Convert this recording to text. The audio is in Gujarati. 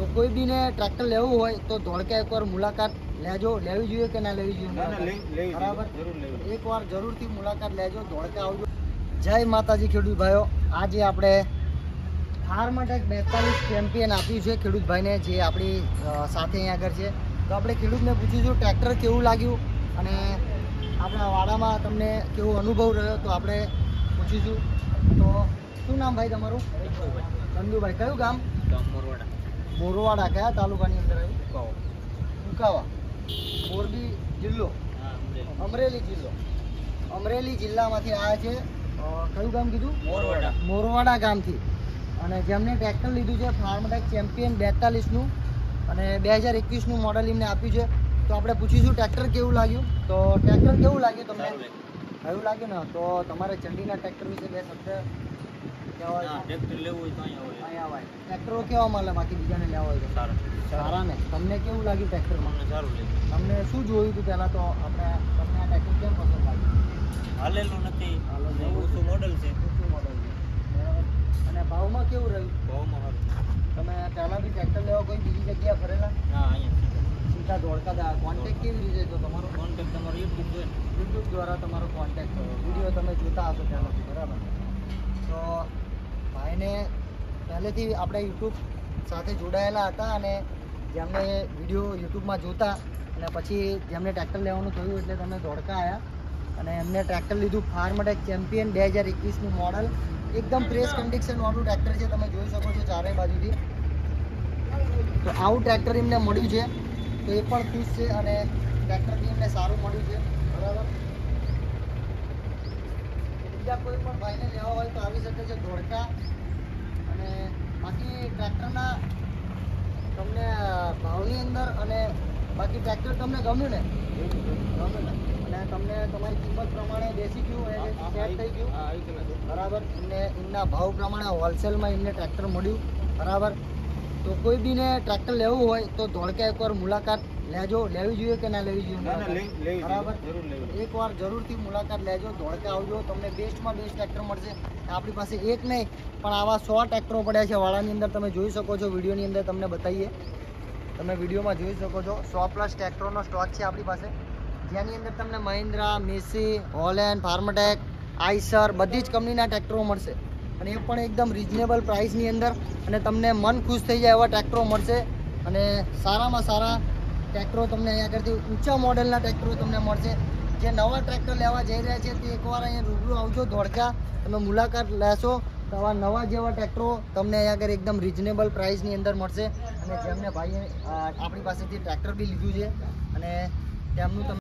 તો કોઈ બીને ટ્રેક્ટર લેવું હોય તો ધોળકા એકવાર મુલાકાત લેજો. લેવી જોઈએ કે ના લેવી જોઈએ? બરાબર, એકવાર જરૂરથી મુલાકાત લેજો, ધોળકા આવજો. જય માતાજી ખેડૂત ભાઈઓ. આજે આપણે ફાર્મટેક 42 ચેમ્પિયન આપ્યું છે ખેડૂત ભાઈને, જે આપણી સાથે અહીંયા આગળ છે. તો આપણે ખેડૂતને પૂછીશું ટ્રેક્ટર કેવું લાગ્યું અને આપણા વાડામાં તમને કેવો અનુભવ રહ્યો, તો આપણે પૂછીશું. તો શું નામ ભાઈ તમારું? ચંદુભાઈ. કયું ગામ? મોરવાડા. મોરવાડા. કયા તાલુકાની અંદર આવ્યું? ઉકાવા. મોરબી જિલ્લો, અમરેલી જિલ્લો. અમરેલી જિલ્લામાંથી આવ્યા છે. કયું ગામ કીધું? મોરવાડા. મોરવાડા ગામથી. અને જેમને ટ્રેક્ટર લીધું છે ફાર્મટેક ચેમ્પિયન 42નું અને 2021નું મોડલ એમને આપ્યું છે. તો આપણે પૂછીશું ટ્રેક્ટર કેવું લાગ્યું. તો ટ્રેક્ટર કેવું લાગ્યું તમને? એવું લાગ્યું ને? તો તમારે ચંડીના ટ્રેક્ટર વિશે બે શબ્દ કહેવાય. ટ્રેક્ટર લેવું હોય તો અહીંયા આવાય. ટ્રેક્ટરો કેવા મળે બાકી બીજાને લેવા હોય તો? સારા ને? તમને કેવું લાગ્યું ટ્રેક્ટરમાં? સારું લાગ્યું. તમને શું જોયું હતું પહેલાં? તો આપણે તમને આ ટ્રેક્ટર કેમ પસંદ લાગ્યું? હાલેલું નથી, ઊંચું મોડલ છે. ઊંચું મોડલ છે, બરાબર. અને ભાવમાં કેવું રહ્યું? ભાવમાં સારું. તમે પહેલાં બી ટ્રેક્ટર લેવા કોઈ બીજી જગ્યાએ ફરેલા? ના, અહીંયા સીધા ધોળકા. કોન્ટેક્ટ કેવી રીતે? તો તમારો કોન્ટેક્ટ તમારો યુટ્યુબ દ્વારા તમારો કોન્ટેક્ટ કરો. વિડીયો તમે જોતા હશો પહેલાંથી, બરાબર. તો ભાઈને પહેલેથી આપણે યુટ્યુબ સાથે જોડાયેલા હતા અને જેમને વિડીયો યુટ્યુબમાં જોતા અને પછી જેમને ટ્રેક્ટર લેવાનું થયું એટલે તમે ધોળકા આવ્યા અને એમને ટ્રેક્ટર લીધું ફાર્મટેક ચેમ્પિયન 2021નું મોડલ. એકદમ ફ્રેશ કન્ડિશનવાળું ટ્રેક્ટર છે, તમે જોઈ શકો છો ચારે બાજુથી. તો આવું ટ્રેક્ટર એમને મળ્યું છે, તો એ પણ ખુશ છે અને ટ્રેક્ટર બી એમને સારું મળ્યું છે, બરાબર. બીજા કોઈ પણ ભાઈને લેવા હોય તો આવી શકે છે ધોળકા. અને બાકી ટ્રેક્ટરના તમને ભાવની અંદર અને બાકી ટ્રેક્ટર તમને ગમ્યું ને? ગમ્યું ને? અને તમને તમારી કિંમત પ્રમાણે બેસી ગયું, સેટ થઈ ગયું, બરાબર. એમના ભાવ પ્રમાણે હોલસેલમાં એમને ટ્રેક્ટર મળ્યું, બરાબર. તો કોઈ બીને ટ્રેક્ટર લેવું હોય તો ધોળકા એકવાર મુલાકાત લેજો. લેવી જોઈએ કે ના લેવી જોઈએ? બરાબર, એકવાર જરૂરથી મુલાકાત લેજો, ધોળકા આવજો. તમને બેસ્ટમાં બેસ્ટ ટ્રેક્ટર મળશે. આપણી પાસે એક નહીં પણ આવા 100 ટ્રેક્ટરો પડ્યા છે વાડાની અંદર. તમે જોઈ શકો છો, વિડીયોની અંદર તમને બતાવીએ. તમે વિડીયોમાં જોઈ શકો છો 100+ ટ્રેક્ટરોનો સ્ટોક છે આપણી પાસે, જેની અંદર તમને Mahindra, Massey, Holland, Farmtrac, Eicher બધી જ કંપનીના ટ્રેક્ટરો મળશે અને એ પણ એકદમ રિઝનેબલ પ્રાઇસની અંદર. અને તમને મન ખુશ થઈ જાય એવા ટ્રેક્ટરો મળશે અને સારામાં સારા ટ્રેક્ટરો તમને અહીંયા આગળથી ઊંચા મોડેલના ટ્રેક્ટરો તમને મળશે. જે નવા ટ્રેક્ટર લેવા જઈ રહ્યા છે તે એકવાર અહીંયા રૂબરૂ આવજો ધોળકા, તમે મુલાકાત લેશો તો આવા નવા જેવા ટ્રેક્ટરો તમને અહીંયા આગળ એકદમ રિઝનેબલ પ્રાઇસની અંદર મળશે. અને જેમને ભાઈએ આપણી પાસેથી ટ્રેક્ટર બી લીધું છે અને તેમનું